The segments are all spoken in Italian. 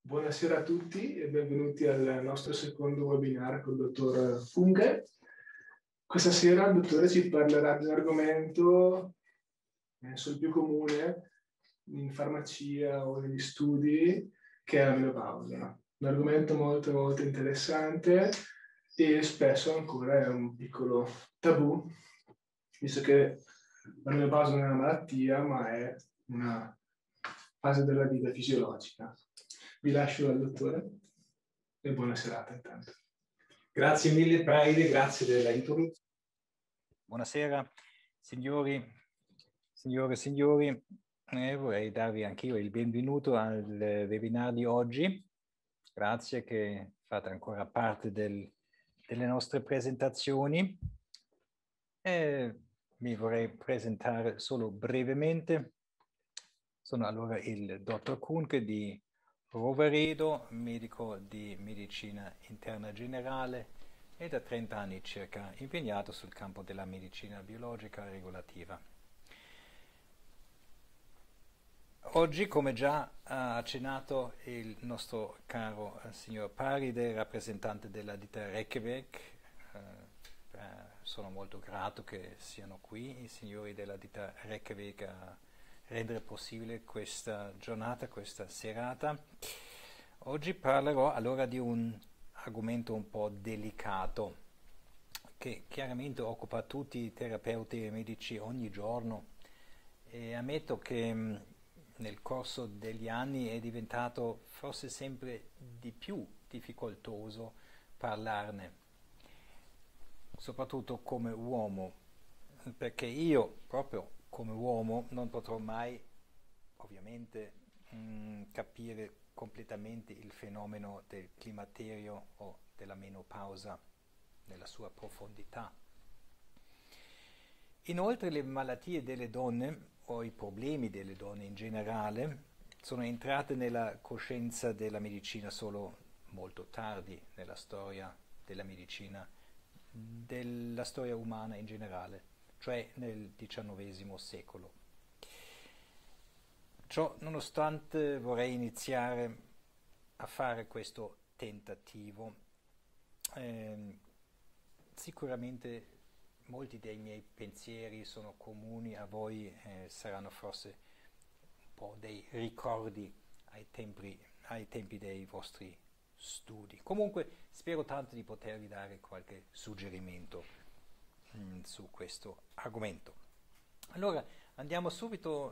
Buonasera a tutti e benvenuti al nostro secondo webinar con il dottor Funghe. Questa sera il dottore ci parlerà di un argomento penso il più comune in farmacia o negli studi, che è la menopausa. Un argomento molto molto interessante e spesso ancora è un piccolo tabù, visto che la menopausa non è una malattia, ma è una fase della vita fisiologica. Vi lascio al dottore e buona serata intanto. Grazie mille Praide, grazie della introduzione. Buonasera signori, signore e signori, vorrei darvi anch'io il benvenuto al webinar di oggi. Grazie che fate ancora parte delle nostre presentazioni. Mi vorrei presentare solo brevemente. Sono allora il dottor Kuhnke di Roveredo, medico di medicina interna generale e da 30 anni circa impegnato sul campo della medicina biologica regolativa. Oggi, come già ha accennato il nostro caro signor Paride, rappresentante della ditta Reykjavik, sono molto grato che siano qui i signori della ditta Reykjavik a rendere possibile questa giornata, questa serata. Oggi parlerò allora di un argomento un po' delicato che chiaramente occupa tutti i terapeuti medici ogni giorno e ammetto che nel corso degli anni è diventato forse sempre di più difficoltoso parlarne, soprattutto come uomo, perché io proprio come uomo non potrò mai ovviamente capire completamente il fenomeno del climaterio o della menopausa nella sua profondità. Inoltre le malattie delle donne o i problemi delle donne in generale sono entrate nella coscienza della medicina solo molto tardi nella storia della medicina, della storia umana in generale, cioè nel XIX secolo. Ciò nonostante vorrei iniziare a fare questo tentativo. Sicuramente molti dei miei pensieri sono comuni a voi, saranno forse un po' dei ricordi ai tempi dei vostri studi. Comunque spero tanto di potervi dare qualche suggerimento su questo argomento. Allora andiamo subito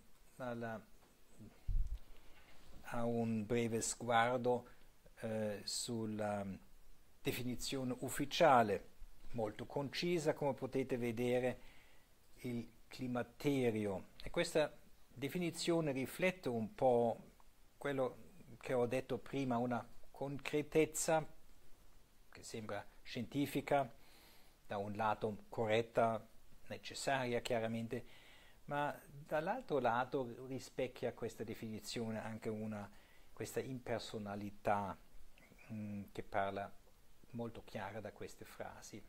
a un breve sguardo sulla definizione ufficiale, molto concisa, come potete vedere, il climaterio. E questa definizione riflette un po' quello che ho detto prima, una concretezza che sembra scientifica, da un lato corretta, necessaria chiaramente, ma dall'altro lato rispecchia questa definizione anche questa impersonalità che parla molto chiara da queste frasi.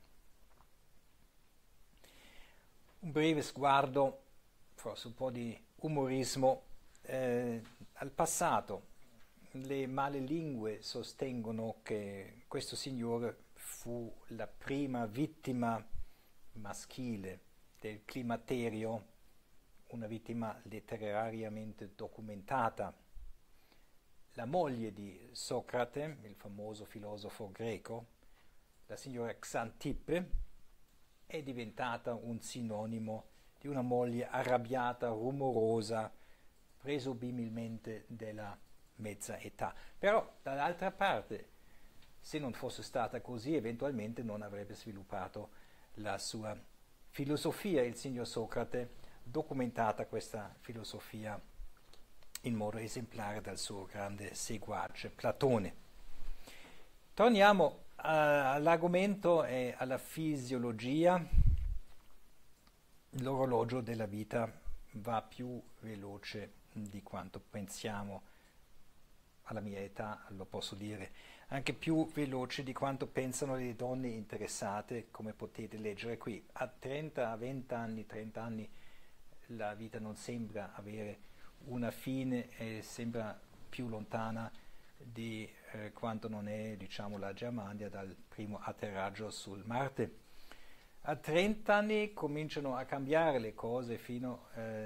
Un breve sguardo, forse un po' di umorismo, al passato. Le malelingue sostengono che questo signore fu la prima vittima maschile del climaterio, una vittima letterariamente documentata. La moglie di Socrate, il famoso filosofo greco, la signora Xantippe, è diventata un sinonimo di una moglie arrabbiata, rumorosa, presumibilmente della mezza età. Però, dall'altra parte, se non fosse stata così, eventualmente non avrebbe sviluppato la sua filosofia, il signor Socrate, documentata questa filosofia in modo esemplare dal suo grande seguace Platone. Torniamo all'argomento e alla fisiologia. L'orologio della vita va più veloce di quanto pensiamo. Alla mia età lo posso dire, anche più veloce di quanto pensano le donne interessate, come potete leggere qui. A 30, a 20 anni, 30 anni la vita non sembra avere una fine e sembra più lontana di quanto non è, diciamo, la Germania dal primo atterraggio sul Marte. A 30 anni cominciano a cambiare le cose, fino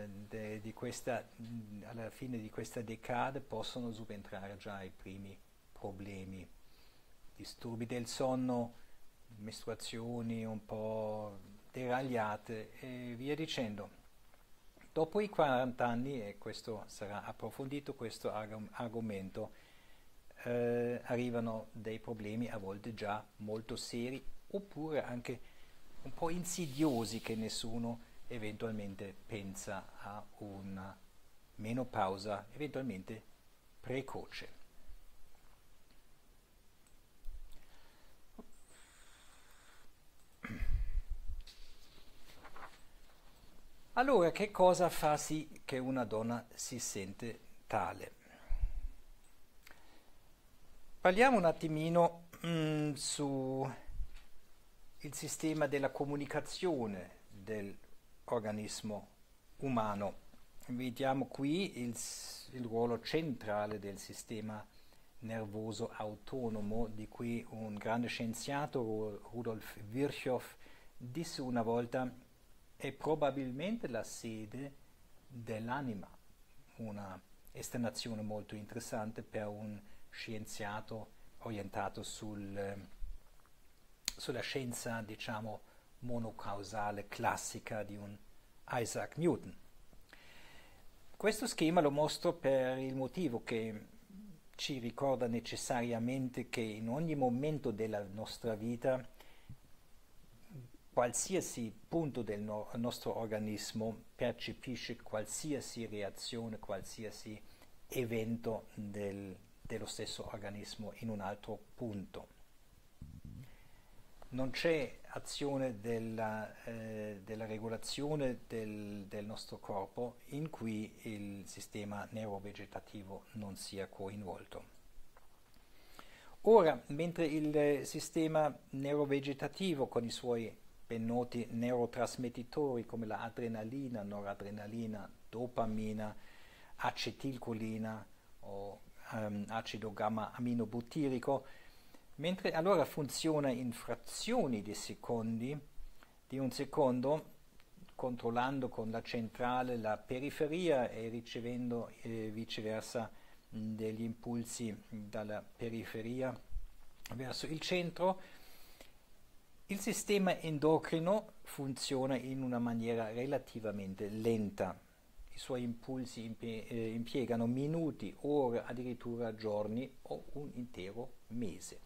alla fine di questa decade possono subentrare già i primi problemi, disturbi del sonno, mestruazioni un po' deragliate e via dicendo. Dopo i 40 anni, e questo sarà approfondito, questo argomento, arrivano dei problemi a volte già molto seri, oppure anche un po' insidiosi, che nessuno eventualmente pensa a una menopausa eventualmente precoce. Allora, che cosa fa sì che una donna si sente tale? Parliamo un attimino su il sistema della comunicazione dell'organismo umano. Vediamo qui il ruolo centrale del sistema nervoso autonomo, di cui un grande scienziato, Rudolf Virchow, disse una volta: è probabilmente la sede dell'anima. Una esternazione molto interessante per un scienziato orientato sulla scienza, diciamo, monocausale classica di un Isaac Newton. Questo schema lo mostro per il motivo che ci ricorda necessariamente che in ogni momento della nostra vita qualsiasi punto del nostro organismo percepisce qualsiasi reazione, qualsiasi evento dello stesso organismo in un altro punto. Non c'è azione della regolazione del nostro corpo in cui il sistema neurovegetativo non sia coinvolto. Ora, mentre il sistema neurovegetativo, con i suoi ben noti neurotrasmettitori come la adrenalina, noradrenalina, dopamina, acetilcolina o acido gamma aminobutirico, mentre allora funziona in frazioni di secondi, di un secondo, controllando con la centrale la periferia e ricevendo viceversa degli impulsi dalla periferia verso il centro, il sistema endocrino funziona in una maniera relativamente lenta. I suoi impulsi impiegano minuti, ore, addirittura giorni o un intero mese.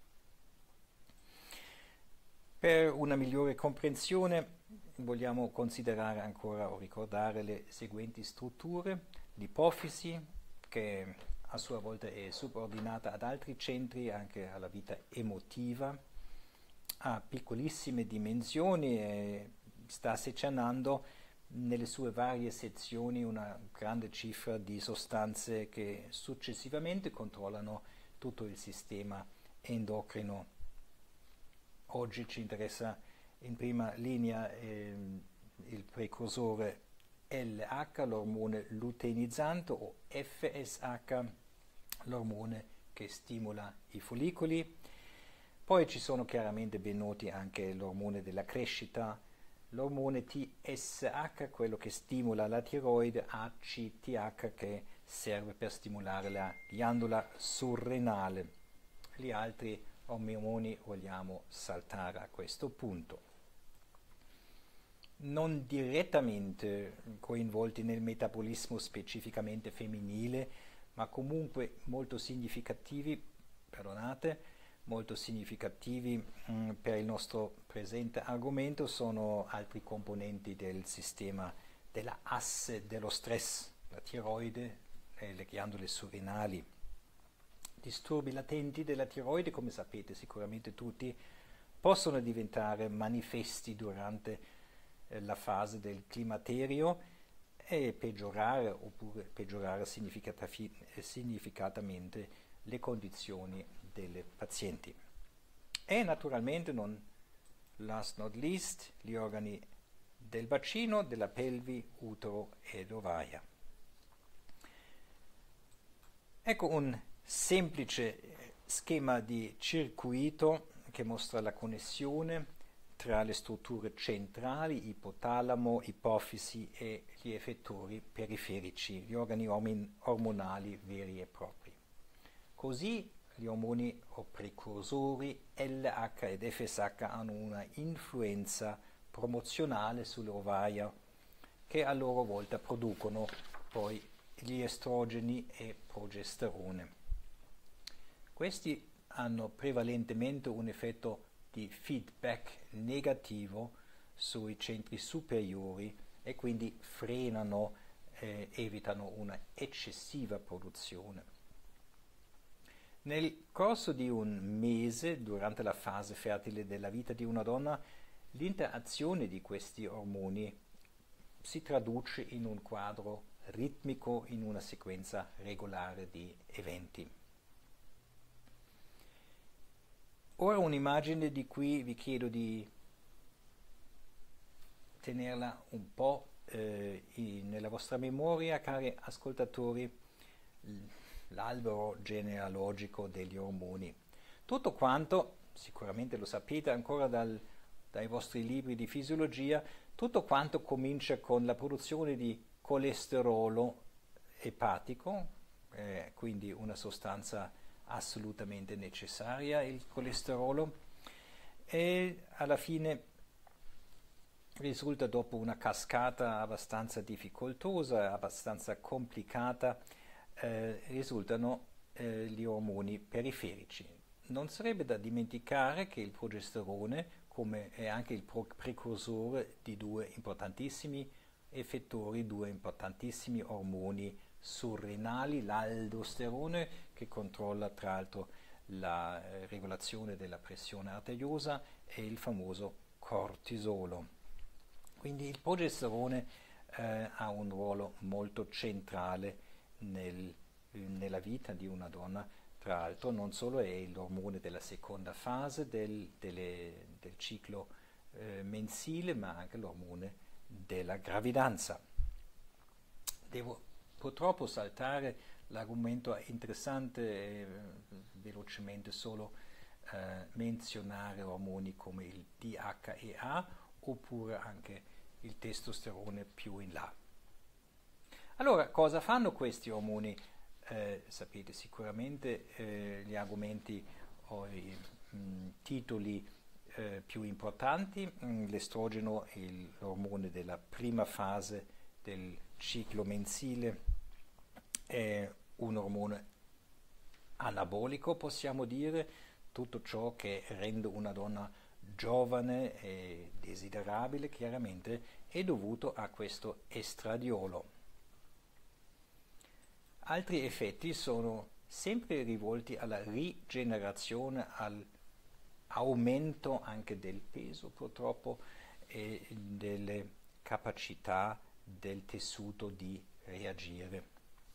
Per una migliore comprensione vogliamo considerare ancora o ricordare le seguenti strutture: l'ipofisi, che a sua volta è subordinata ad altri centri, anche alla vita emotiva, ha piccolissime dimensioni e sta secernando nelle sue varie sezioni una grande cifra di sostanze che successivamente controllano tutto il sistema endocrino. Oggi ci interessa in prima linea il precursore LH, l'ormone luteinizzante, o FSH, l'ormone che stimola i follicoli. Poi ci sono chiaramente ben noti anche l'ormone della crescita, l'ormone TSH, quello che stimola la tiroide, ACTH, che serve per stimolare la ghiandola surrenale. Gli altri ormoni vogliamo saltare a questo punto. Non direttamente coinvolti nel metabolismo specificamente femminile, ma comunque molto significativi, molto significativi per il nostro presente argomento sono altri componenti del sistema della asse dello stress, la tiroide e le ghiandole surrenali. Disturbi latenti della tiroide, come sapete sicuramente tutti, possono diventare manifesti durante la fase del climaterio e peggiorare oppure peggiorare significativamente le condizioni delle pazienti. E naturalmente, non last not least, gli organi del bacino, della pelvi, utero ed ovaia. Ecco un semplice schema di circuito che mostra la connessione tra le strutture centrali, ipotalamo, ipofisi e gli effettori periferici, gli organi ormonali veri e propri. Così gli ormoni o precursori LH ed FSH hanno una influenza promozionale sull'ovaio che a loro volta producono poi gli estrogeni e progesterone. Questi hanno prevalentemente un effetto di feedback negativo sui centri superiori e quindi frenano, evitano una eccessiva produzione. Nel corso di un mese, durante la fase fertile della vita di una donna, l'interazione di questi ormoni si traduce in un quadro ritmico, in una sequenza regolare di eventi. Ora un'immagine di cui vi chiedo di tenerla un po' nella vostra memoria, cari ascoltatori, l'albero genealogico degli ormoni. Tutto quanto, sicuramente lo sapete ancora dai vostri libri di fisiologia, tutto quanto comincia con la produzione di colesterolo epatico, quindi una sostanza assolutamente necessaria, il colesterolo, e alla fine risulta, dopo una cascata abbastanza difficoltosa, abbastanza complicata, risultano gli ormoni periferici. Non sarebbe da dimenticare che il progesterone, come è anche il precursore di due importantissimi effettori, due importantissimi ormoni surrenali, l'aldosterone che controlla tra l'altro la regolazione della pressione arteriosa e il famoso cortisolo. Quindi il progesterone ha un ruolo molto centrale nella vita di una donna. Tra l'altro non solo è l'ormone della seconda fase del ciclo mensile, ma anche l'ormone della gravidanza. Devo purtroppo saltare l'argomento interessante, velocemente solo menzionare ormoni come il DHEA oppure anche il testosterone più in là. Allora, cosa fanno questi ormoni? Sapete sicuramente gli argomenti o i titoli più importanti. L'estrogeno è l'ormone della prima fase del ciclo mensile, è un ormone anabolico, possiamo dire, tutto ciò che rende una donna giovane e desiderabile chiaramente è dovuto a questo estradiolo. Altri effetti sono sempre rivolti alla rigenerazione, all'aumento anche del peso purtroppo e delle capacità del tessuto di reagire.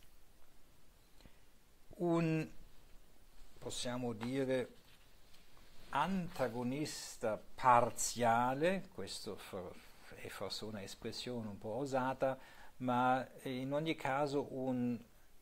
Un, possiamo dire, antagonista parziale, questo è forse una espressione un po' osata, ma in ogni caso un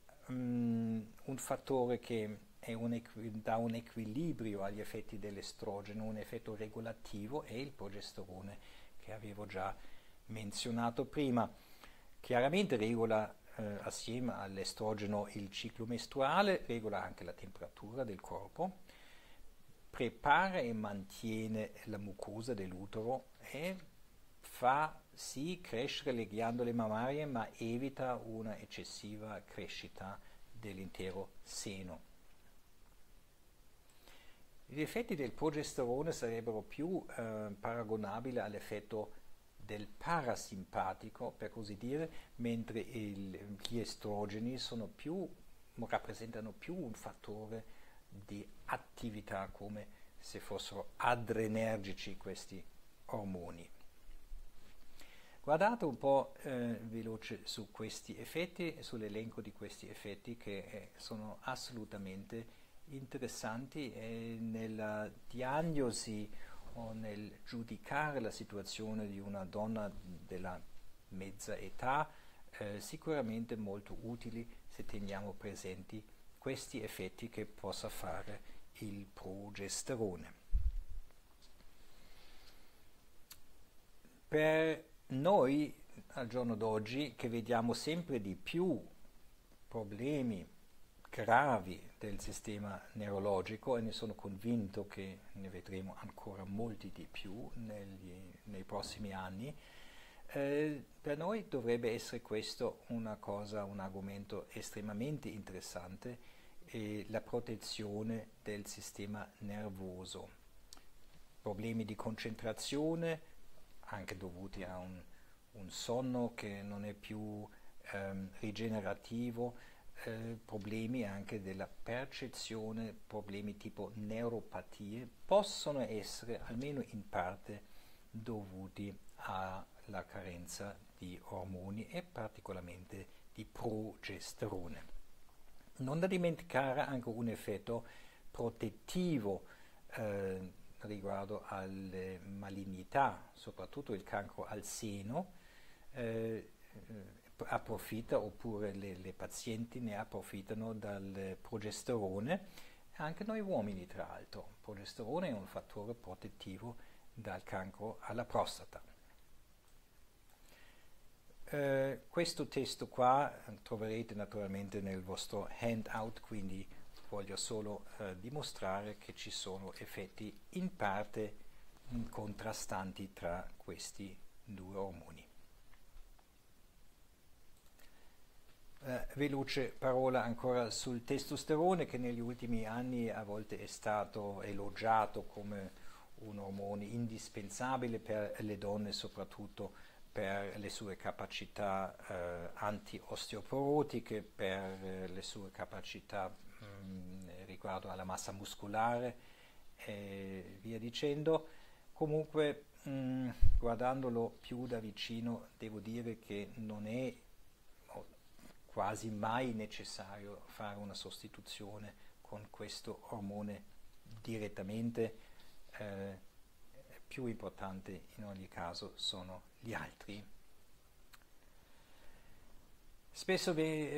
fattore che dà un equilibrio agli effetti dell'estrogeno, un effetto regolativo, è il progesterone, che avevo già menzionato prima. Chiaramente regola assieme all'estrogeno il ciclo mestruale, regola anche la temperatura del corpo, prepara e mantiene la mucosa dell'utero e fa sì crescere le ghiandole mammarie, ma evita una eccessiva crescita dell'intero seno. Gli effetti del progesterone sarebbero più paragonabili all'effetto del parasimpatico, per così dire, mentre gli estrogeni rappresentano più un fattore di attività, come se fossero adrenergici questi ormoni. Guardate un po' veloce su questi effetti, sull'elenco di questi effetti che sono assolutamente interessanti nella diagnosi o nel giudicare la situazione di una donna della mezza età, sicuramente molto utili se teniamo presenti questi effetti che possa fare il progesterone. Per noi al giorno d'oggi, che vediamo sempre di più problemi gravi del sistema neurologico, e ne sono convinto che ne vedremo ancora molti di più nei prossimi anni, per noi dovrebbe essere questo un argomento estremamente interessante, la protezione del sistema nervoso. Problemi di concentrazione, anche dovuti a un sonno che non è più rigenerativo, problemi anche della percezione, problemi tipo neuropatie, possono essere almeno in parte dovuti alla carenza di ormoni e particolarmente di progesterone. Non da dimenticare anche un effetto protettivo riguardo alle malignità, soprattutto il cancro al seno, approfitta, oppure le pazienti ne approfittano dal progesterone, anche noi uomini tra l'altro. Il progesterone è un fattore protettivo dal cancro alla prostata. Questo testo qua troverete naturalmente nel vostro handout, quindi voglio solo dimostrare che ci sono effetti in parte contrastanti tra questi due ormoni. Veloce parola ancora sul testosterone, che negli ultimi anni a volte è stato elogiato come un ormone indispensabile per le donne, soprattutto per le sue capacità anti-osteoporotiche, per le sue capacità riguardo alla massa muscolare e via dicendo. Comunque, guardandolo più da vicino, devo dire che non è quasi mai necessario fare una sostituzione con questo ormone direttamente. Più importante in ogni caso sono gli altri. Spesso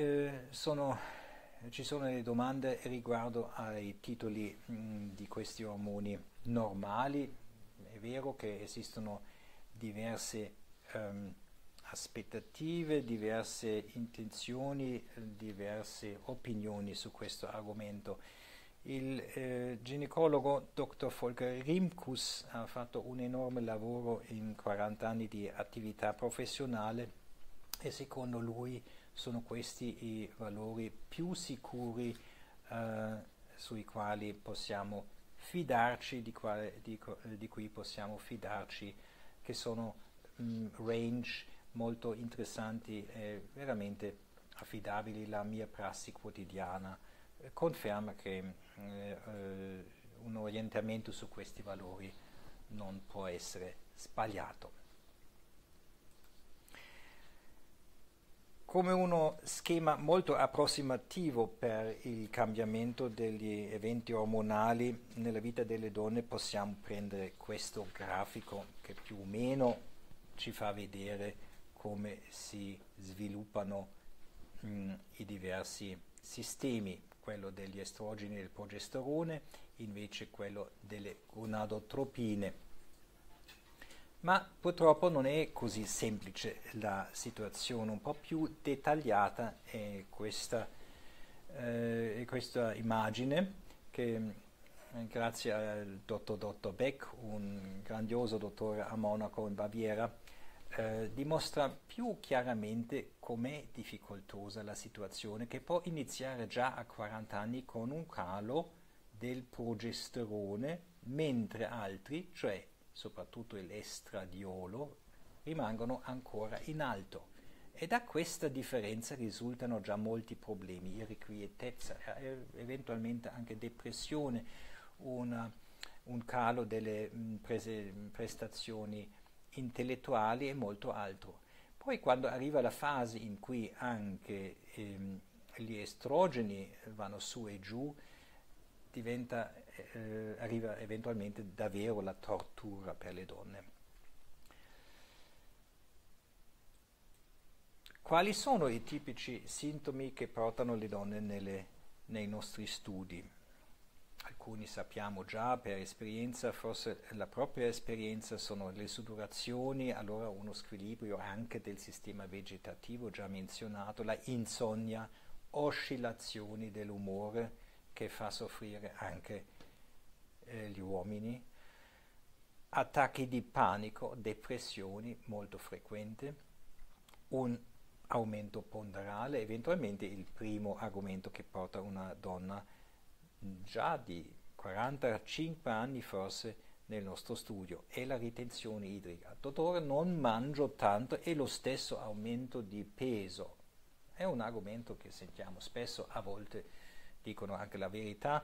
ci sono delle domande riguardo ai titoli di questi ormoni normali. È vero che esistono diverse aspettative, diverse intenzioni, diverse opinioni su questo argomento. Il ginecologo Dr. Volker Rimkus ha fatto un enorme lavoro in 40 anni di attività professionale e secondo lui sono questi i valori più sicuri sui quali possiamo fidarci, di cui possiamo fidarci, che sono range molto interessanti e veramente affidabili. La mia prassi quotidiana conferma che un orientamento su questi valori non può essere sbagliato. Come uno schema molto approssimativo per il cambiamento degli eventi ormonali nella vita delle donne possiamo prendere questo grafico che più o meno ci fa vedere come si sviluppano i diversi sistemi, quello degli estrogeni e del progesterone, invece quello delle gonadotropine. Ma purtroppo non è così semplice la situazione, un po' più dettagliata è questa immagine che grazie al dottor Beck, un grandioso dottore a Monaco in Baviera, dimostra più chiaramente com'è difficoltosa la situazione, che può iniziare già a 40 anni con un calo del progesterone, mentre altri, cioè soprattutto l'estradiolo, rimangono ancora in alto. E da questa differenza risultano già molti problemi, irrequietezza, eventualmente anche depressione, un calo delle prestazioni intellettuali e molto altro. Poi quando arriva la fase in cui anche gli estrogeni vanno su e giù, arriva eventualmente davvero la tortura per le donne. Quali sono i tipici sintomi che portano le donne nelle nei nostri studi. Alcuni sappiamo già per esperienza, forse la propria esperienza, sono le sudorazioni, allora uno squilibrio anche del sistema vegetativo già menzionato, la insonnia, oscillazioni dell'umore che fa soffrire anche gli uomini, attacchi di panico, depressioni molto frequenti, un aumento ponderale, eventualmente il primo argomento che porta una donna già di 45 anni forse nel nostro studio è la ritenzione idrica. Dottore, non mangio tanto e lo stesso aumento di peso. È un argomento che sentiamo spesso, a volte dicono anche la verità.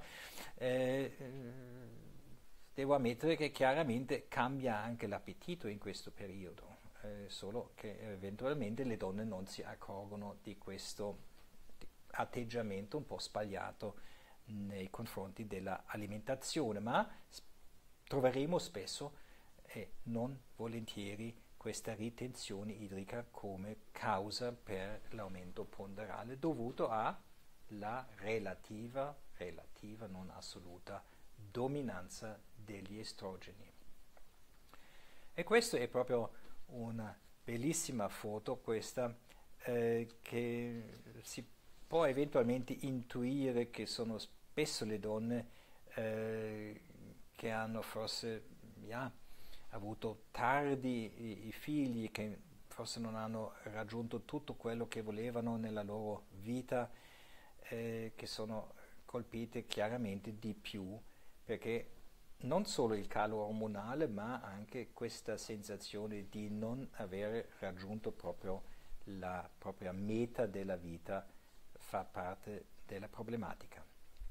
Devo ammettere che chiaramente cambia anche l'appetito in questo periodo, solo che eventualmente le donne non si accorgono di questo atteggiamento un po' sbagliato nei confronti dell'alimentazione, ma troveremo spesso e non volentieri questa ritenzione idrica come causa per l'aumento ponderale dovuto alla relativa, non assoluta, dominanza degli estrogeni. E questa è proprio una bellissima foto, questa, che si può eventualmente intuire che sono spesso le donne che hanno forse avuto tardi i figli, che forse non hanno raggiunto tutto quello che volevano nella loro vita, che sono colpite chiaramente di più, perché non solo il calo ormonale, ma anche questa sensazione di non aver raggiunto proprio la propria meta della vita fa parte della problematica.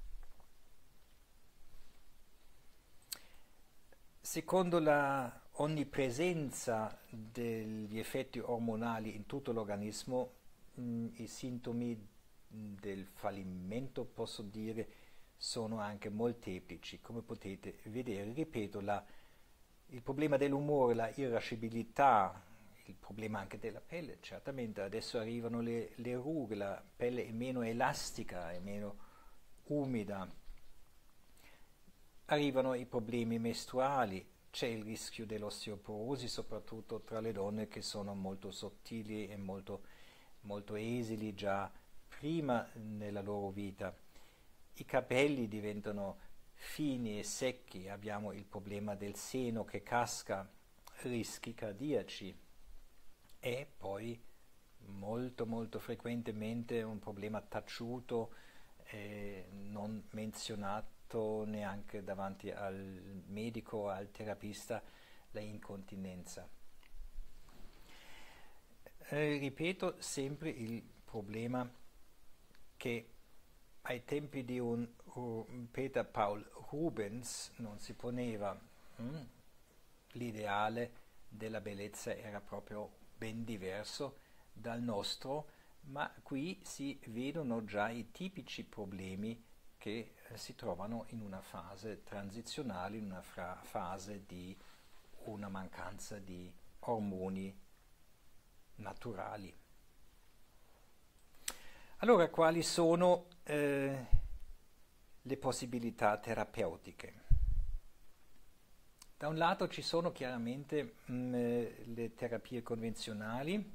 Secondo la onnipresenza degli effetti ormonali in tutto l'organismo, i sintomi del fallimento, posso dire, sono anche molteplici. Come potete vedere, ripeto, il problema dell'umore, la irascibilità, il problema anche della pelle, certamente adesso arrivano le rughe, la pelle è meno elastica, è meno umida, arrivano i problemi mestruali, c'è il rischio dell'osteoporosi, soprattutto tra le donne che sono molto sottili e molto, molto esili già prima nella loro vita. I capelli diventano fini e secchi, abbiamo il problema del seno che casca, rischi cardiaci e poi molto molto frequentemente un problema taciuto, non menzionato neanche davanti al medico o al terapista, la incontinenza. Ripeto sempre il problema che ai tempi di un Peter Paul Rubens non si poneva, l'ideale della bellezza era proprio ben diverso dal nostro, ma qui si vedono già i tipici problemi che si trovano in una fase transizionale, in una fase di una mancanza di ormoni naturali. Allora, quali sono le possibilità terapeutiche? Da un lato ci sono chiaramente le terapie convenzionali,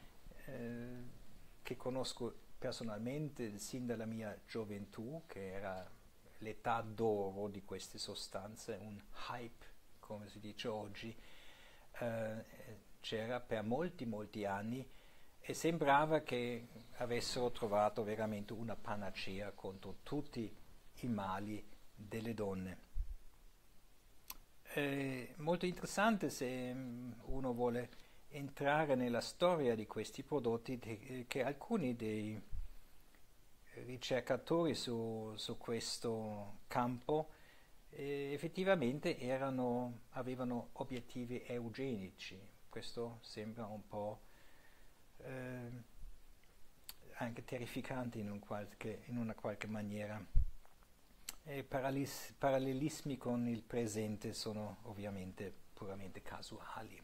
che conosco personalmente sin dalla mia gioventù, che era l'età d'oro di queste sostanze, un hype, come si dice oggi, c'era per molti, molti anni e sembrava che avessero trovato veramente una panacea contro tutti i mali delle donne. È molto interessante se uno vuole entrare nella storia di questi prodotti, che alcuni dei ricercatori su questo campo effettivamente avevano obiettivi eugenici. Questo sembra un po' anche terrificante in una qualche maniera. I parallelismi con il presente sono ovviamente puramente casuali.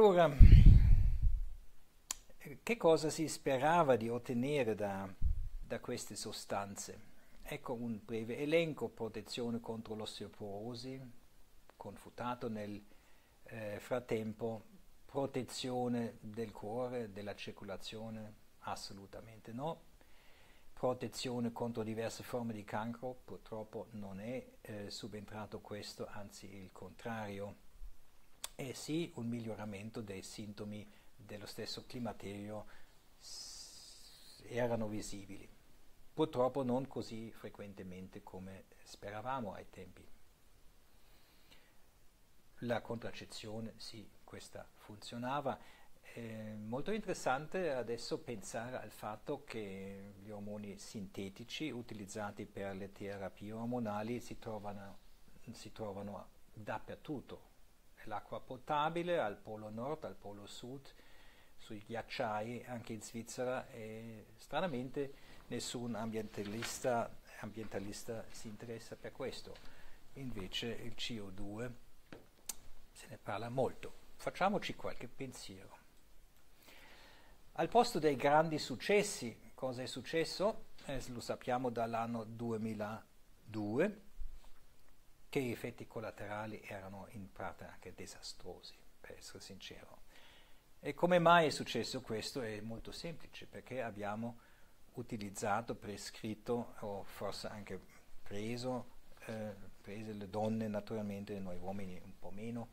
Allora, che cosa si sperava di ottenere da da queste sostanze. Ecco un breve elenco: protezione contro l'osteoporosi, confutato nel frattempo, protezione del cuore, della circolazione, assolutamente no. Protezione contro diverse forme di cancro, purtroppo non è subentrato questo, anzi il contrario. E sì, un miglioramento dei sintomi dello stesso climaterio erano visibili. Purtroppo non così frequentemente come speravamo ai tempi. La contraccezione, sì, questa funzionava. Molto interessante adesso pensare al fatto che gli ormoni sintetici utilizzati per le terapie ormonali si trovano dappertutto. L'acqua potabile al polo nord, al polo sud, sui ghiacciai, anche in Svizzera, e stranamente nessun ambientalista si interessa per questo. Invece il CO2 se ne parla molto. Facciamoci qualche pensiero. Al posto dei grandi successi, cosa è successo? Lo sappiamo dall'anno 2002, che gli effetti collaterali erano in parte anche disastrosi, per essere sincero. E come mai è successo questo? È molto semplice, perché abbiamo utilizzato, prescritto o forse anche prese le donne naturalmente, noi uomini un po' meno,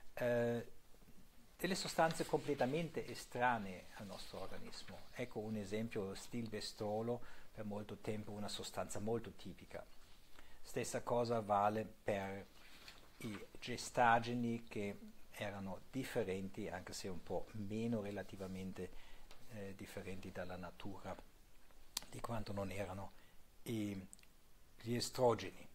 delle sostanze completamente estranee al nostro organismo. Ecco un esempio: stilbestrolo, per molto tempo una sostanza molto tipica. Stessa cosa vale per i gestageni, che erano differenti, anche se un po' meno relativamente differenti dalla natura di quanto non erano gli estrogeni.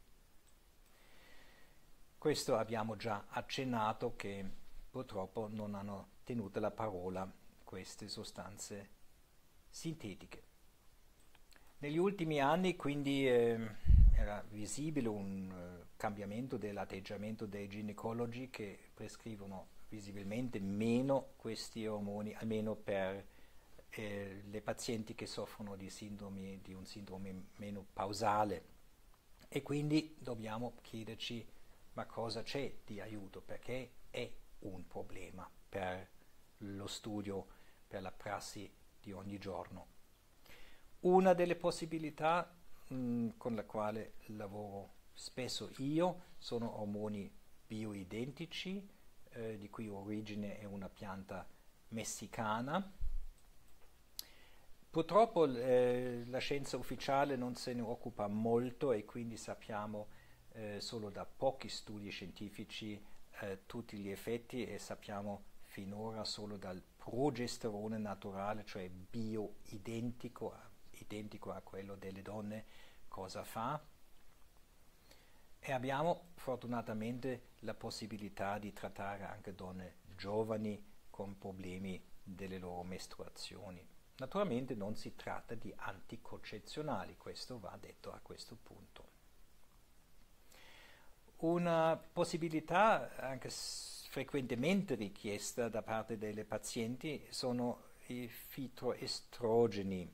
Questo abbiamo già accennato, che purtroppo non hanno tenuto la parola queste sostanze sintetiche. Negli ultimi anni quindi era visibile un cambiamento dell'atteggiamento dei ginecologi, che prescrivono visibilmente meno questi ormoni, almeno per le pazienti che soffrono di un sindrome menopausale, e quindi dobbiamo chiederci: ma cosa c'è di aiuto? Perché è un problema per lo studio, per la prassi di ogni giorno. Una delle possibilità con la quale lavoro spesso io sono ormoni bioidentici, di cui origine è una pianta messicana. Purtroppo la scienza ufficiale non se ne occupa molto, e quindi sappiamo solo da pochi studi scientifici tutti gli effetti, e sappiamo finora solo dal progesterone naturale, cioè bioidentico a quello delle donne, cosa fa. E abbiamo fortunatamente la possibilità di trattare anche donne giovani con problemi delle loro mestruazioni. Naturalmente non si tratta di anticoncezionali, questo va detto a questo punto. Una possibilità anche frequentemente richiesta da parte delle pazienti sono i fitoestrogeni,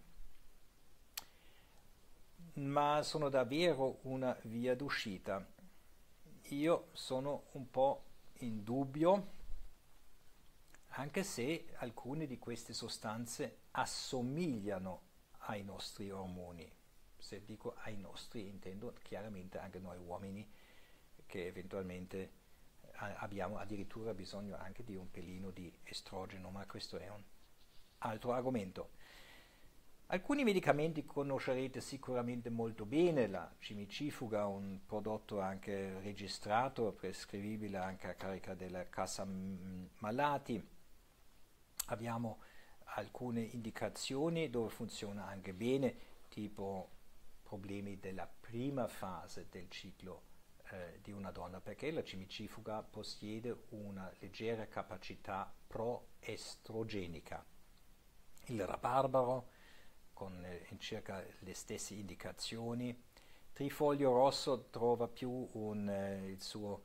ma sono davvero una via d'uscita. Io sono un po' in dubbio, anche se alcune di queste sostanze assomigliano ai nostri ormoni. Se dico ai nostri, intendo chiaramente anche noi uomini, che eventualmente abbiamo addirittura bisogno anche di un pelino di estrogeno, ma questo è un altro argomento. Alcuni medicamenti conoscerete sicuramente molto bene: la cimicifuga, un prodotto anche registrato, prescrivibile anche a carica della Cassa Malati. Abbiamo alcune indicazioni dove funziona anche bene, tipo problemi della prima fase del ciclo di una donna, perché la cimicifuga possiede una leggera capacità proestrogenica. Il rabarbaro, con in circa le stesse indicazioni. Trifoglio rosso trova più il suo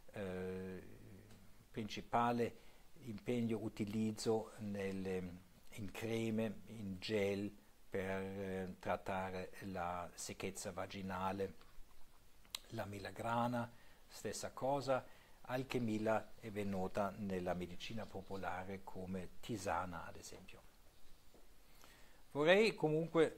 principale impegno utilizzo in creme, in gel, per trattare la secchezza vaginale. La milagrana, stessa cosa, alchemilla è ben nota nella medicina popolare come tisana, ad esempio. Vorrei comunque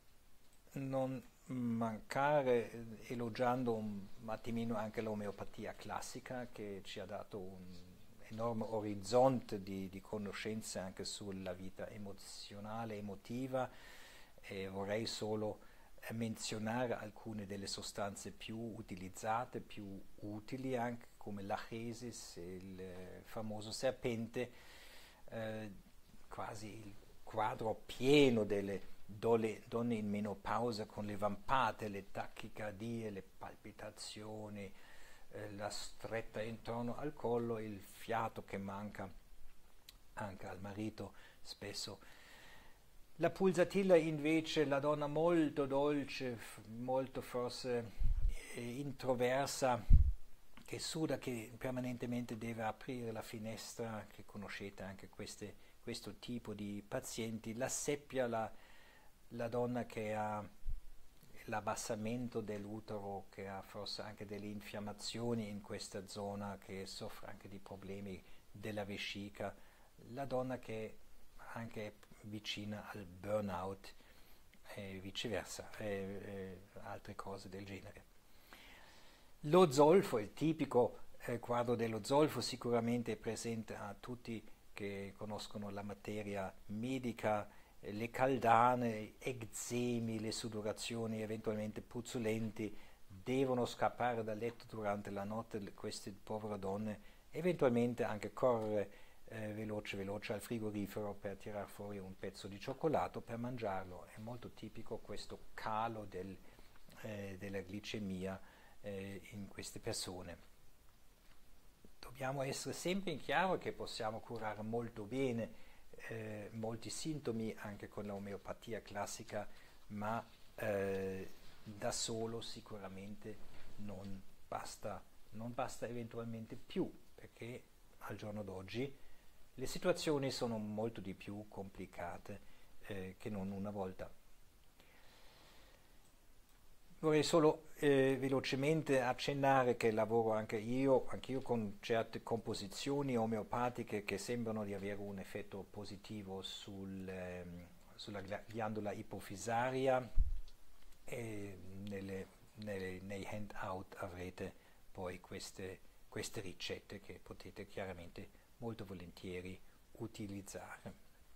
non mancare elogiando un attimino anche l'omeopatia classica, che ci ha dato un enorme orizzonte di conoscenze anche sulla vita emozionale, emotiva, e vorrei solo menzionare alcune delle sostanze più utilizzate, più utili, anche come l'achesis, il famoso serpente, quasi il quadro pieno delle donne in menopausa con le vampate, le tachicardie, le palpitazioni, la stretta intorno al collo, il fiato che manca anche al marito spesso. La pulsatilla invece, la donna molto dolce, molto forse introversa, che suda, che permanentemente deve aprire la finestra, che conoscete anche questo tipo di pazienti. La seppia, la donna che ha l'abbassamento dell'utero, che ha forse anche delle infiammazioni in questa zona, che soffre anche di problemi della vescica, la donna che anche è vicina al burnout e viceversa, altre cose del genere. Lo zolfo, il tipico quadro dello zolfo, sicuramente è presente a tutti che conoscono la materia medica. Le caldane, eczemi, le sudorazioni eventualmente puzzolenti devono scappare dal letto durante la notte, queste povere donne, eventualmente anche correre veloce al frigorifero per tirar fuori un pezzo di cioccolato per mangiarlo. È molto tipico questo calo della glicemia in queste persone. Dobbiamo essere sempre in chiaro che possiamo curare molto bene molti sintomi anche con l'omeopatia classica, ma da solo sicuramente non basta eventualmente più, perché al giorno d'oggi le situazioni sono molto di più complicate che non una volta. Vorrei solo velocemente accennare che lavoro anch'io con certe composizioni omeopatiche che sembrano di avere un effetto positivo sulla ghiandola ipofisaria, e nei handout avrete poi queste ricette che potete chiaramente molto volentieri utilizzare.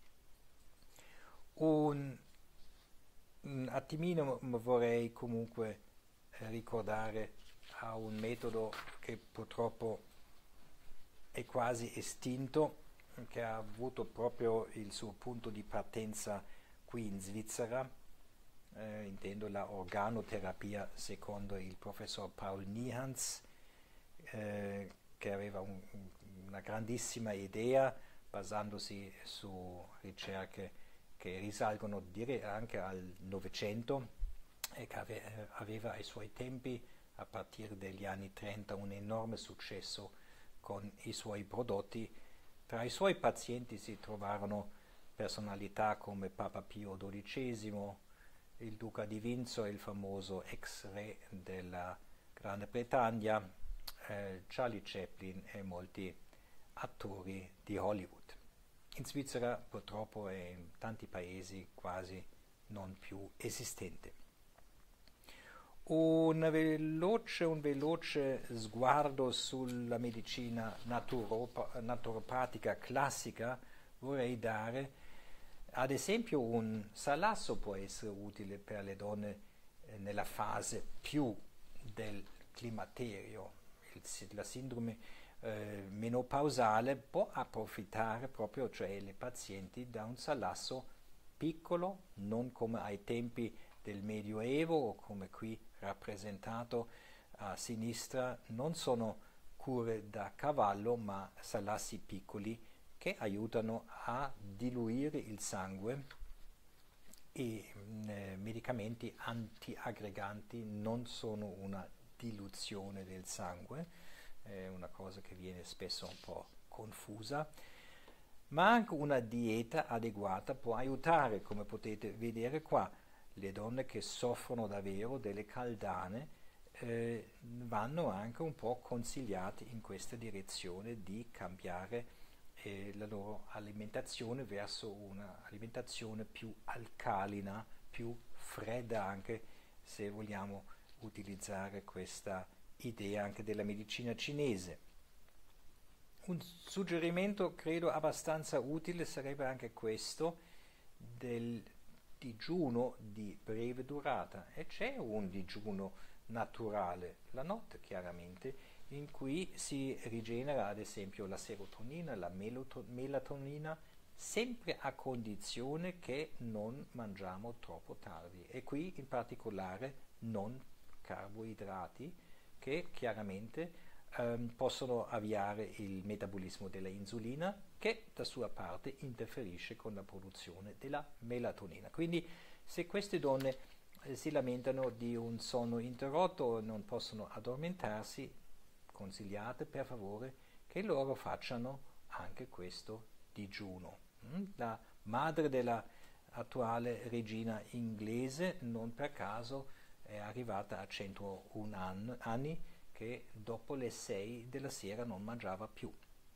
Un attimino vorrei comunque ricordare a un metodo che purtroppo è quasi estinto, che ha avuto proprio il suo punto di partenza qui in Svizzera, intendo la organoterapia secondo il professor Paul Nihans, che aveva una grandissima idea basandosi su ricerche che risalgono anche al Novecento e che aveva ai suoi tempi, a partire dagli anni 30, un enorme successo con i suoi prodotti. Tra i suoi pazienti si trovarono personalità come Papa Pio XII, il Duca di Windsor, il famoso ex-re della Grande Bretagna, Charlie Chaplin e molti attori di Hollywood. In Svizzera purtroppo e in tanti paesi quasi non più esistente. Un veloce sguardo sulla medicina naturopatica classica vorrei dare. Ad esempio un salasso può essere utile per le donne nella fase più del climaterio. La sindrome menopausale può approfittare proprio, cioè le pazienti, da un salasso piccolo, non come ai tempi del Medioevo o come qui rappresentato a sinistra. Non sono cure da cavallo, ma salassi piccoli che aiutano a diluire il sangue, e medicamenti antiaggreganti non sono una diluzione del sangue, è una cosa che viene spesso un po' confusa. ma anche una dieta adeguata può aiutare, come potete vedere qua. Le donne che soffrono davvero delle caldane vanno anche un po' consigliate in questa direzione di cambiare la loro alimentazione verso un'alimentazione più alcalina, più fredda, anche se vogliamo utilizzare questa idea anche della medicina cinese. Un suggerimento credo abbastanza utile sarebbe anche questo del digiuno di breve durata, e c'è un digiuno naturale, la notte chiaramente, in cui si rigenera ad esempio la serotonina, la melatonina, sempre a condizione che non mangiamo troppo tardi, e qui in particolare non carboidrati, che chiaramente possono avviare il metabolismo della insulina, che da sua parte interferisce con la produzione della melatonina. Quindi se queste donne si lamentano di un sonno interrotto e non possono addormentarsi, consigliate per favore che loro facciano anche questo digiuno. La madre della attuale regina inglese non per caso è arrivata a 101 anni, che dopo le 6 della sera non mangiava più.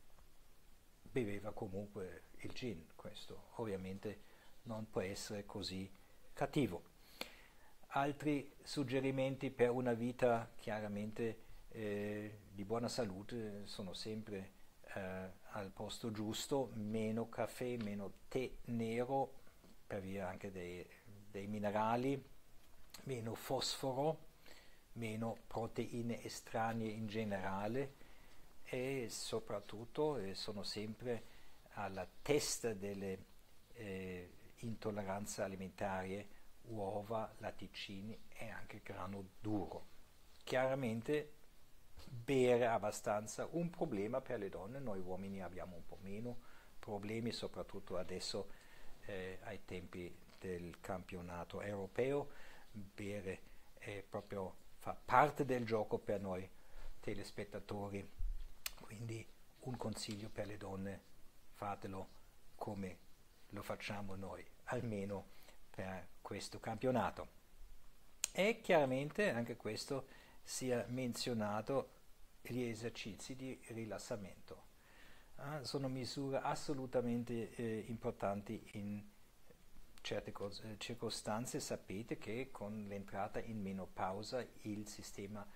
Beveva comunque il gin, questo ovviamente non può essere così cattivo. Altri suggerimenti per una vita chiaramente di buona salute sono sempre al posto giusto: meno caffè, meno tè nero per via anche dei minerali, meno fosforo, meno proteine estranee in generale, e soprattutto sono sempre alla testa delle intolleranze alimentari: uova, latticini e anche grano duro. Chiaramente bere abbastanza, un problema per le donne, noi uomini abbiamo un po' meno problemi, soprattutto adesso ai tempi del campionato europeo. Bere proprio fa parte del gioco per noi telespettatori, quindi un consiglio per le donne: fatelo come lo facciamo noi, almeno per questo campionato. E chiaramente anche questo sia menzionato: gli esercizi di rilassamento. Sono misure assolutamente importanti in certe circostanze. Sapete che con l'entrata in menopausa il sistema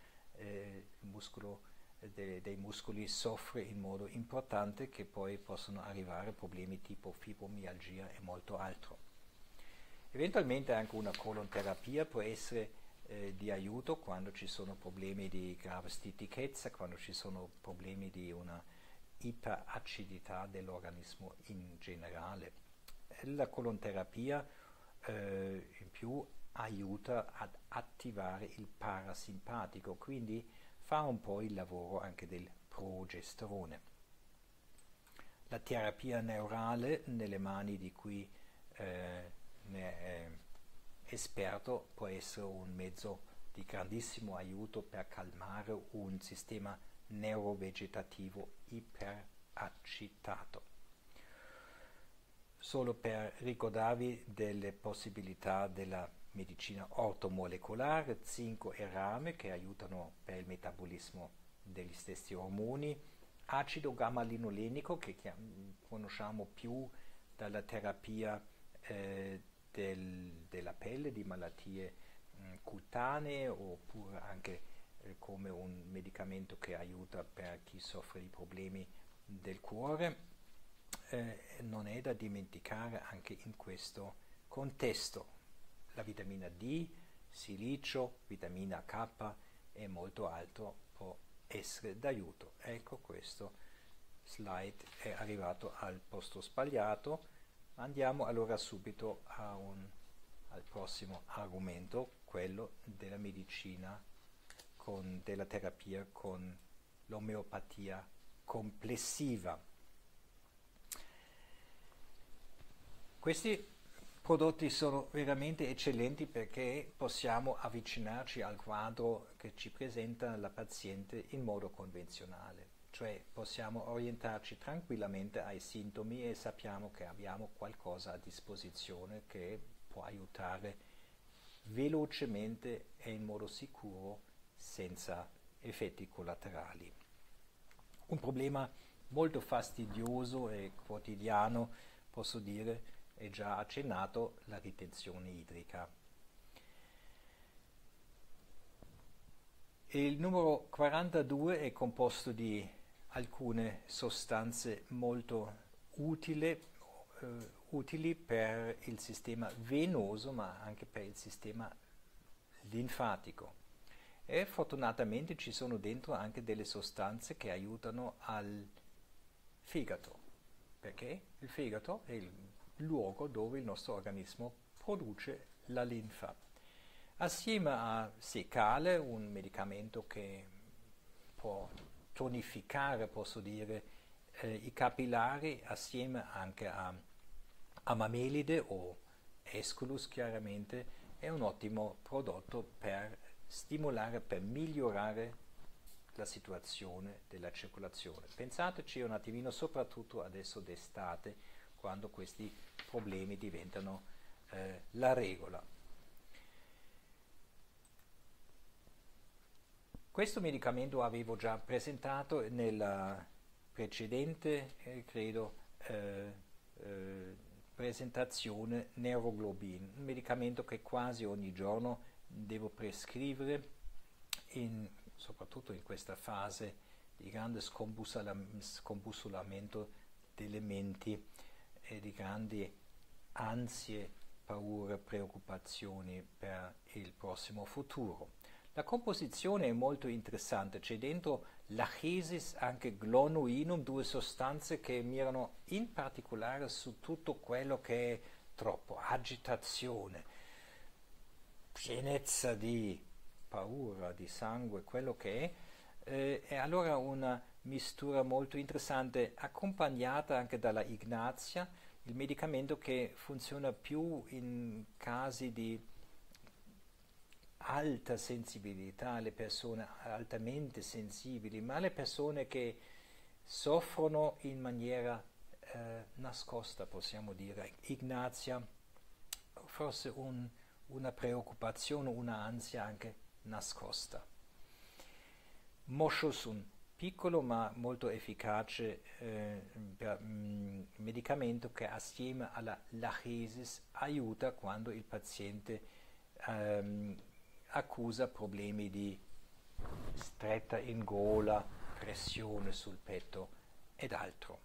dei muscoli soffre in modo importante, che poi possono arrivare problemi tipo fibromialgia e molto altro. Eventualmente anche una colonterapia può essere di aiuto quando ci sono problemi di grave stitichezza, quando ci sono problemi di una iperacidità dell'organismo in generale. La colonterapia in più aiuta ad attivare il parasimpatico, quindi fa un po' il lavoro anche del progesterone. La terapia neurale nelle mani di cui ne è esperto può essere un mezzo di grandissimo aiuto per calmare un sistema neurovegetativo iperagitato. Solo per ricordarvi delle possibilità della medicina ortomolecolare: zinco e rame, che aiutano per il metabolismo degli stessi ormoni; acido gamma-linolenico, che conosciamo più dalla terapia della pelle, di malattie cutanee, oppure anche come un medicamento che aiuta per chi soffre di problemi del cuore. Non è da dimenticare anche in questo contesto la vitamina D, silicio, vitamina K e molto altro può essere d'aiuto. Ecco, questo slide è arrivato al posto sbagliato. Andiamo allora subito al prossimo argomento, quello della medicina della terapia con l'omeopatia complessiva. Questi prodotti sono veramente eccellenti perché possiamo avvicinarci al quadro che ci presenta la paziente in modo convenzionale. cioè possiamo orientarci tranquillamente ai sintomi e sappiamo che abbiamo qualcosa a disposizione che può aiutare velocemente e in modo sicuro senza effetti collaterali. Un problema molto fastidioso e quotidiano, posso dire, è già accennato, la ritenzione idrica. Il numero 42 è composto di alcune sostanze molto utili per il sistema venoso, ma anche per il sistema linfatico. E fortunatamente ci sono dentro anche delle sostanze che aiutano al fegato, perché il fegato è il luogo dove il nostro organismo produce la linfa. Assieme a Secale, un medicamento che può tonificare, posso dire, i capillari, assieme anche a Amamelide o Aesculus, chiaramente, è un ottimo prodotto per stimolare, per migliorare la situazione della circolazione. Pensateci un attimino, soprattutto adesso d'estate, quando questi problemi diventano la regola. Questo medicamento avevo già presentato nella precedente, presentazione Neuroglobin, un medicamento che quasi ogni giorno devo prescrivere, soprattutto in questa fase di grande scombussolamento delle menti e di grandi ansie, paure, preoccupazioni per il prossimo futuro. La composizione è molto interessante, c'è dentro l'achesis, anche glonuinum, due sostanze che mirano in particolare su tutto quello che è troppo agitazione, pienezza di paura, di sangue, quello che è allora una mistura molto interessante, accompagnata anche dalla Ignatia, il medicamento che funziona più in casi di alta sensibilità, le persone altamente sensibili, ma le persone che soffrono in maniera nascosta, possiamo dire. Ignatia, forse una preoccupazione, un'ansia anche nascosta. Moschus, un piccolo ma molto efficace medicamento che assieme alla lachesis aiuta quando il paziente accusa problemi di stretta in gola, pressione sul petto ed altro.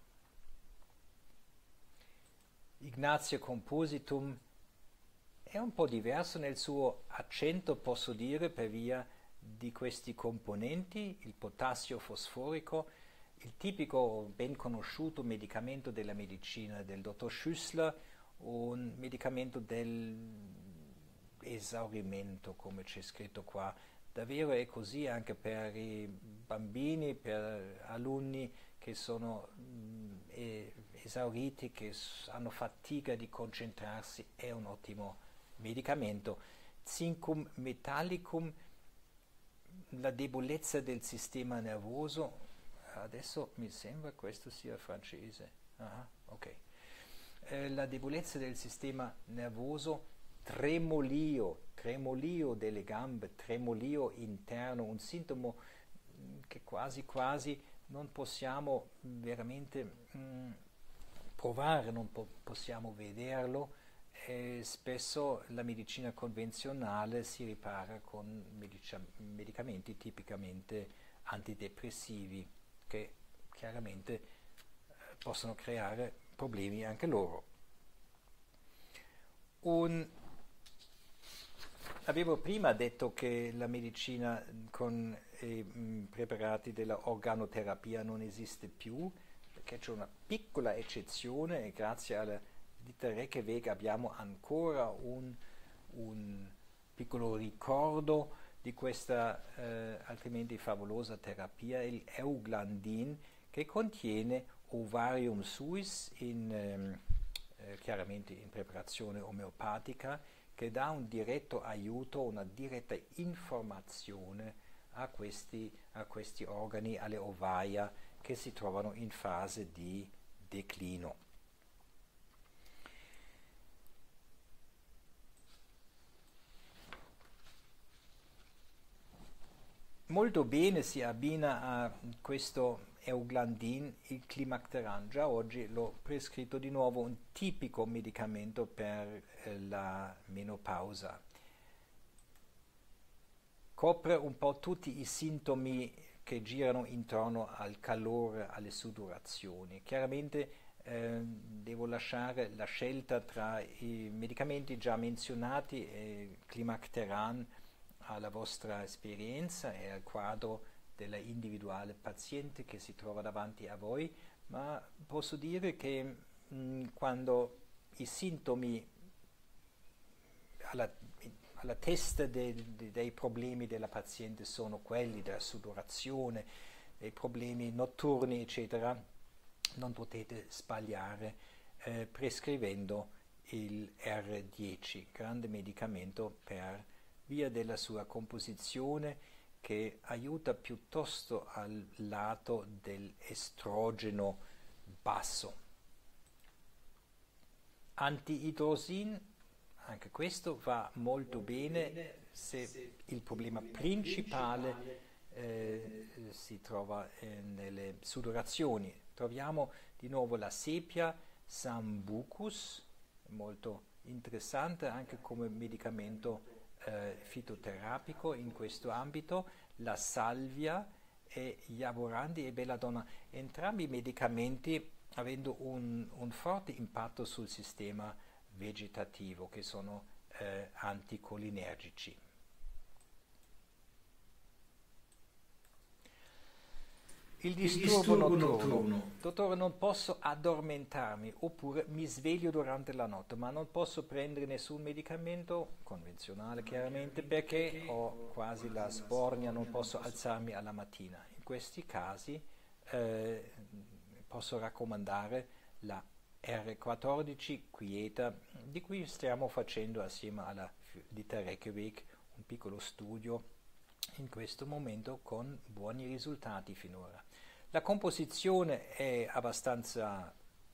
Ignatia compositum è un po' diverso nel suo accento, posso dire, per via di questi componenti, il potassio fosforico, il tipico ben conosciuto medicamento della medicina del dottor Schüssler, un medicamento dell'esaurimento, come c'è scritto qua. Davvero è così anche per i bambini, per alunni che sono esauriti, che hanno fatica di concentrarsi, è un ottimo medicamento. Zincum metallicum, la debolezza del sistema nervoso, adesso mi sembra questo sia francese, ok. La debolezza del sistema nervoso, tremolio delle gambe, tremolio interno, un sintomo che quasi non possiamo veramente provare, non possiamo vederlo. Spesso la medicina convenzionale si ripara con medicamenti tipicamente antidepressivi che chiaramente possono creare problemi anche loro. Avevo prima detto che la medicina con i preparati della organoterapia non esiste più, perché c'è una piccola eccezione e grazie alla ditta Reykjavik abbiamo ancora un piccolo ricordo di questa altrimenti favolosa terapia, il Euglandin, che contiene Ovarium suis, chiaramente in preparazione omeopatica, che dà un diretto aiuto, una diretta informazione a questi organi, alle ovaia, che si trovano in fase di declino. Molto bene si abbina a questo Euglandin il Climacteran. Già oggi l'ho prescritto di nuovo, un tipico medicamento per la menopausa. Copre un po' tutti i sintomi che girano intorno al calore, alle sudorazioni. Chiaramente devo lasciare la scelta tra i medicamenti già menzionati, Climacteran, alla vostra esperienza e al quadro della individuale paziente che si trova davanti a voi, ma posso dire che quando i sintomi alla testa dei problemi della paziente sono quelli della sudorazione, dei problemi notturni, eccetera, non potete sbagliare prescrivendo il R10, grande medicamento per via della sua composizione che aiuta piuttosto al lato dell'estrogeno basso. Anti-idrosin, anche questo va molto bene se il problema principale si trova nelle sudorazioni. Troviamo di nuovo la sepia Sambucus, molto interessante anche come medicamento fitoterapico in questo ambito, la salvia e Yavorandi e belladonna, entrambi i medicamenti avendo un forte impatto sul sistema vegetativo, che sono anticolinergici. Il disturbo notturno. Dottore, non posso addormentarmi, oppure mi sveglio durante la notte, ma non posso prendere nessun medicamento convenzionale, chiaramente, perché ho quasi la spornia, non posso alzarmi alla mattina. In questi casi posso raccomandare la R14 quieta, di cui stiamo facendo assieme alla ditta Reykjavik un piccolo studio in questo momento con buoni risultati finora. La composizione è abbastanza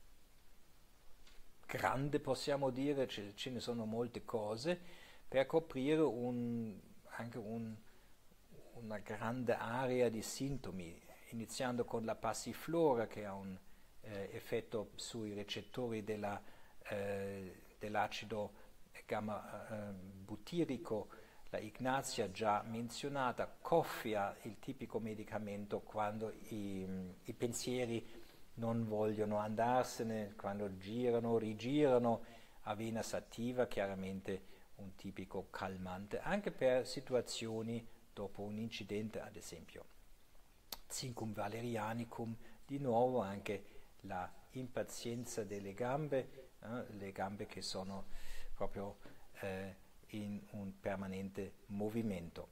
grande, possiamo dire, ce ne sono molte cose per coprire anche una grande area di sintomi, iniziando con la passiflora che ha un effetto sui recettori dell'acido gamma butirico, la Ignatia già menzionata, coffia, il tipico medicamento quando i pensieri non vogliono andarsene, quando girano, rigirano, avena sativa, chiaramente un tipico calmante, anche per situazioni dopo un incidente, ad esempio. Zincum valerianicum, di nuovo anche la impazienza delle gambe, le gambe che sono proprio in un permanente movimento.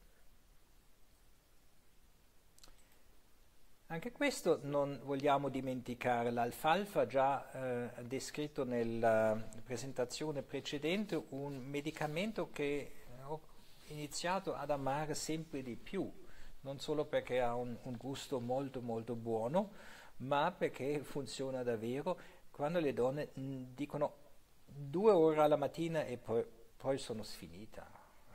Anche questo non vogliamo dimenticare, l'alfalfa già descritto nella presentazione precedente, un medicamento che ho iniziato ad amare sempre di più, non solo perché ha un gusto molto molto buono, ma perché funziona davvero. Quando le donne dicono 2 ore alla mattina e poi sono sfinita,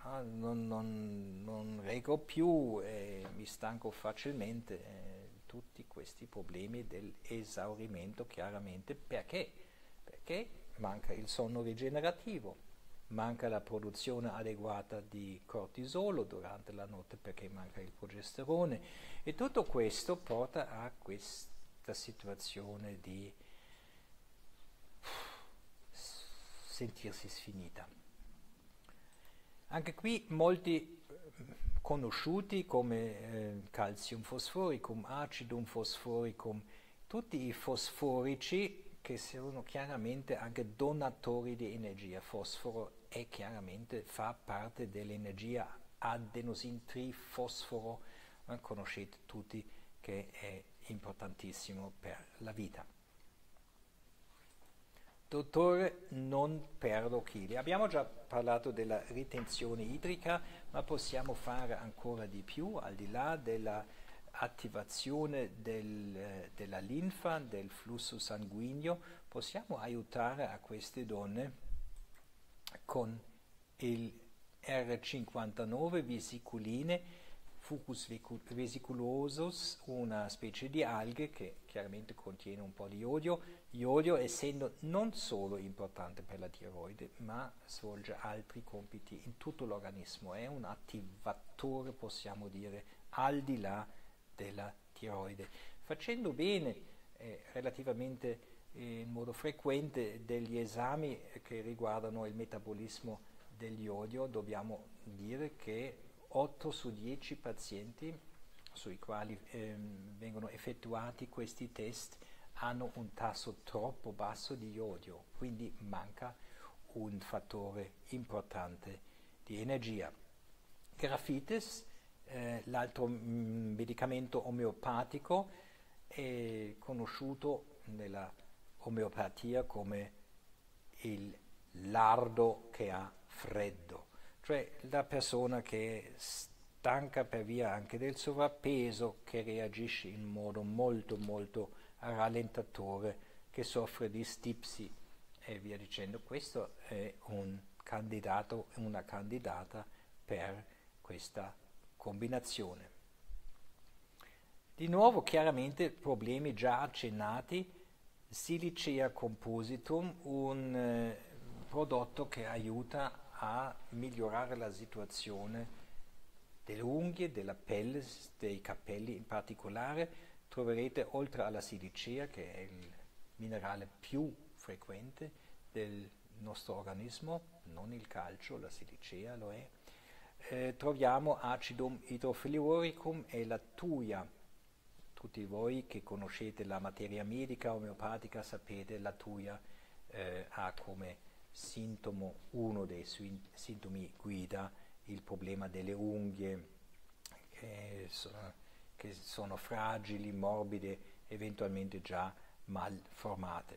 non reggo più e mi stanco facilmente. Tutti questi problemi dell'esaurimento, chiaramente, perché manca il sonno rigenerativo, manca la produzione adeguata di cortisolo durante la notte perché manca il progesterone, e tutto questo porta a questa situazione di sentirsi sfinita. Anche qui molti conosciuti come calcium fosforicum, acidum fosforicum, tutti i fosforici che sono chiaramente anche donatori di energia. Fosforo è chiaramente fa parte dell'energia, adenosin trifosforo, conoscete tutti che è importantissimo per la vita. Dottore, non perdo chili. Abbiamo già parlato della ritenzione idrica, ma possiamo fare ancora di più, al di là della attivazione della linfa, del flusso sanguigno, possiamo aiutare a queste donne con il R59 vesiculine, Fucus vesiculosus, una specie di alghe che chiaramente contiene un po' di iodio. Iodio, essendo non solo importante per la tiroide, ma svolge altri compiti in tutto l'organismo, è un attivatore, possiamo dire, al di là della tiroide. Facendo bene, relativamente in modo frequente, degli esami che riguardano il metabolismo dell'iodio, dobbiamo dire che 8 su 10 pazienti sui quali vengono effettuati questi test hanno un tasso troppo basso di iodio, quindi manca un fattore importante di energia. Grafites, l'altro medicamento omeopatico, è conosciuto nella omeopatia come il lardo che ha freddo, cioè la persona che è stanca per via anche del sovrappeso, che reagisce in modo molto molto rallentatore, che soffre di stipsi e via dicendo. Questo è un candidato, una candidata per questa combinazione. Di nuovo, chiaramente, problemi già accennati: Silicea compositum, un prodotto che aiuta a migliorare la situazione delle unghie, della pelle, dei capelli in particolare. Troverete, oltre alla silicea, che è il minerale più frequente del nostro organismo, non il calcio, la silicea lo è, troviamo acidum idrofluoricum e la tuia. Tutti voi che conoscete la materia medica omeopatica sapete la tuia ha come sintomo, uno dei suoi sintomi guida, il problema delle unghie che sono fragili, morbide, eventualmente già malformate.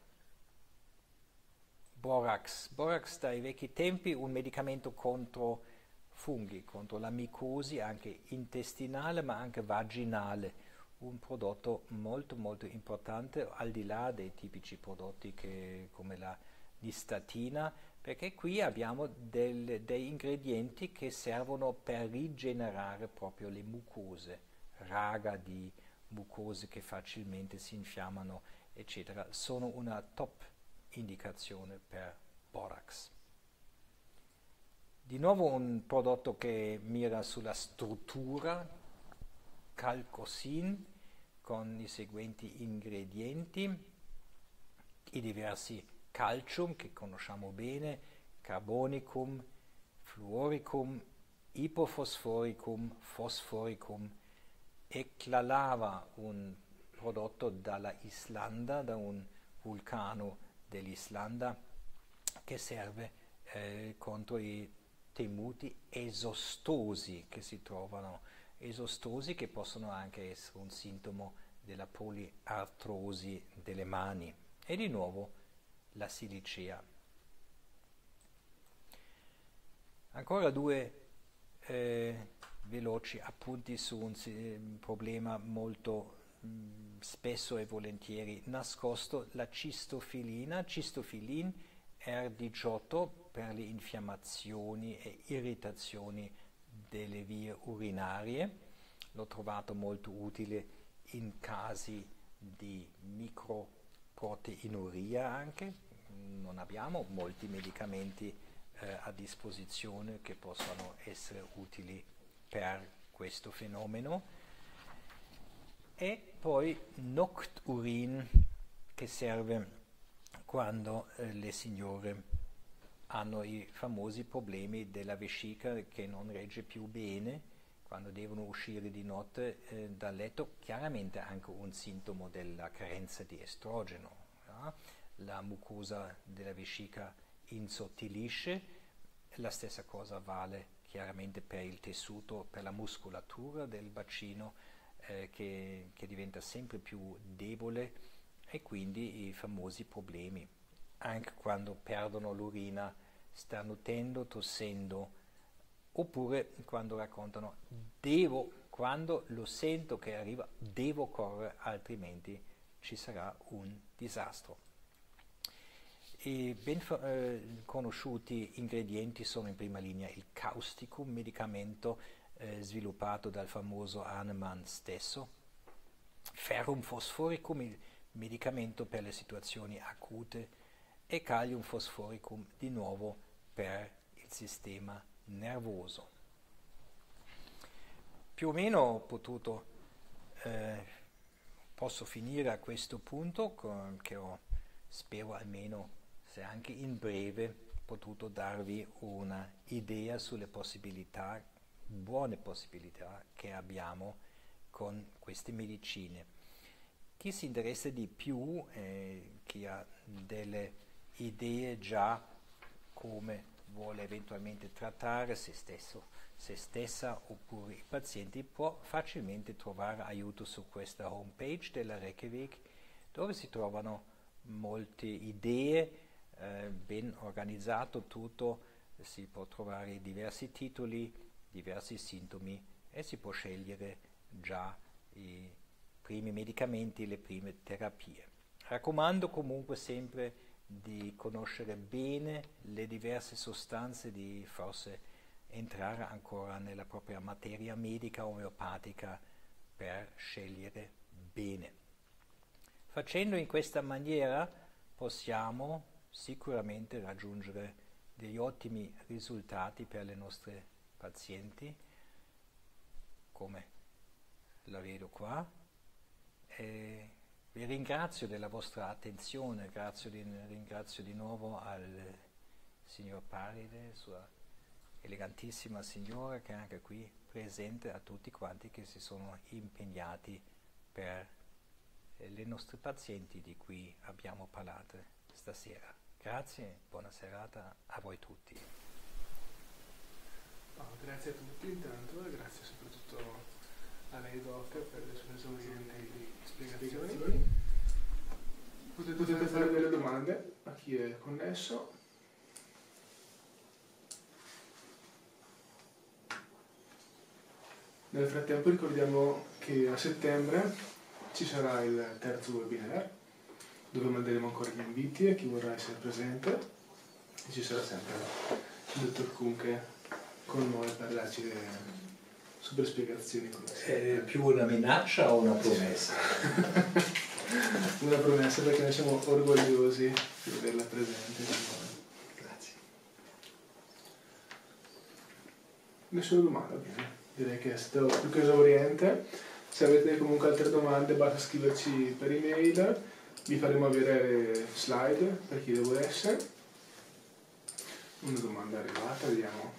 Borax dai vecchi tempi, un medicamento contro funghi, contro la micosi anche intestinale ma anche vaginale, un prodotto molto molto importante al di là dei tipici prodotti come la nistatina, perché qui abbiamo dei ingredienti che servono per rigenerare proprio le mucose, raga di mucose che facilmente si infiammano, eccetera. Sono una top indicazione per borax. Di nuovo un prodotto che mira sulla struttura, calcosin, con i seguenti ingredienti: i diversi calcium che conosciamo bene, carbonicum, fluoricum, ipofosforicum, fosforicum, eclalava, un prodotto dalla Islanda, da un vulcano dell'Islanda, che serve contro i temuti esostosi che si trovano, esostosi che possono anche essere un sintomo della poliartrosi delle mani. E di nuovo la silicea. Ancora due veloci appunti su un problema molto spesso e volentieri nascosto, la cistofilina, cistofilin R18, per le infiammazioni e irritazioni delle vie urinarie. L'ho trovato molto utile in casi di microproteinuria anche. Non abbiamo molti medicamenti a disposizione che possano essere utili per questo fenomeno. E poi Nocturin, che serve quando le signore hanno i famosi problemi della vescica che non regge più bene, quando devono uscire di notte dal letto, chiaramente anche un sintomo della carenza di estrogeno. Ja? La mucosa della vescica insottilisce, la stessa cosa vale chiaramente per il tessuto, per la muscolatura del bacino che diventa sempre più debole, e quindi i famosi problemi. Anche quando perdono l'urina, starnutendo, tossendo, oppure quando raccontano devo quando lo sento che arriva devo correre, altrimenti ci sarà un disastro. I ben conosciuti ingredienti sono in prima linea il causticum, medicamento sviluppato dal famoso Hahnemann stesso, ferrum fosforicum, il medicamento per le situazioni acute, e kalium fosforicum di nuovo per il sistema nervoso. Più o meno posso finire a questo punto, che ho, spero almeno, se anche in breve, potuto darvi una idea sulle possibilità, buone possibilità che abbiamo con queste medicine. Chi si interessa di più, chi ha delle idee già come vuole eventualmente trattare se stessa oppure i pazienti, può facilmente trovare aiuto su questa homepage della Reykjavik, dove si trovano molte idee, ben organizzato tutto, si può trovare diversi titoli, diversi sintomi e si può scegliere già i primi medicamenti, le prime terapie. Raccomando comunque sempre di conoscere bene le diverse sostanze, di forse entrare ancora nella propria materia medica omeopatica per scegliere bene. Facendo in questa maniera possiamo sicuramente raggiungere degli ottimi risultati per le nostre pazienti, come la vedo qua. E vi ringrazio della vostra attenzione, ringrazio di nuovo al signor Paride, sua elegantissima signora che è anche qui presente, a tutti quanti che si sono impegnati per le nostre pazienti di cui abbiamo parlato stasera. Grazie, buona serata a voi tutti. Grazie a tutti intanto e grazie soprattutto a lei Doc per le sue esaurienti spiegazioni. Potete fare delle domande a chi è connesso. Nel frattempo ricordiamo che a settembre ci sarà il terzo webinar dove manderemo ancora gli inviti a chi vorrà essere presente e ci sarà sempre il dottor Kunke con noi per darci le super spiegazioni. È più una minaccia o una promessa? Una promessa, perché noi siamo orgogliosi di averla presente con noi. Grazie. Nessuna domanda? Bene. Direi che è stato più che esauriente. Se avete comunque altre domande basta scriverci per email, vi faremo avere le slide per chi le volesse. Una domanda è arrivata, vediamo.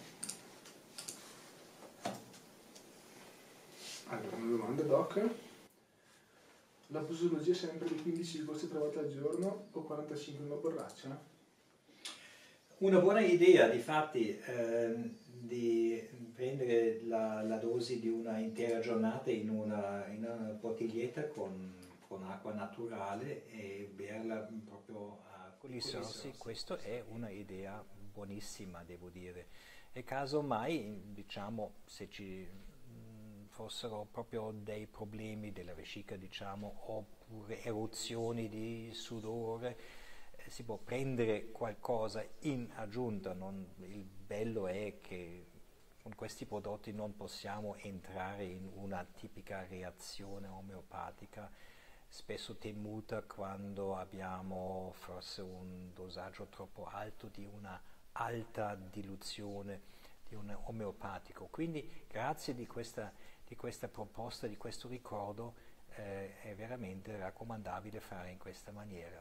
Allora, una domanda Doc. La posologia è sempre di 15 corsi trovate al giorno o 45 in una borraccia? Una buona idea, difatti, di prendere la dose di una intera giornata in una bottiglietta con acqua naturale e berla proprio con i sorsi. Questa è una idea buonissima, devo dire. E casomai, diciamo, se ci fossero proprio dei problemi della vescica, diciamo, oppure eruzioni di sudore, si può prendere qualcosa in aggiunta. Il bello è che con questi prodotti non possiamo entrare in una tipica reazione omeopatica, spesso temuta quando abbiamo forse un dosaggio troppo alto di una alta diluzione di un omeopatico. Quindi grazie di questa proposta, di questo ricordo, è veramente raccomandabile fare in questa maniera.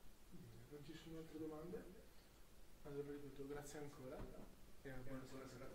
Non ci sono altre domande? Allora ripeto, grazie ancora e buona serata.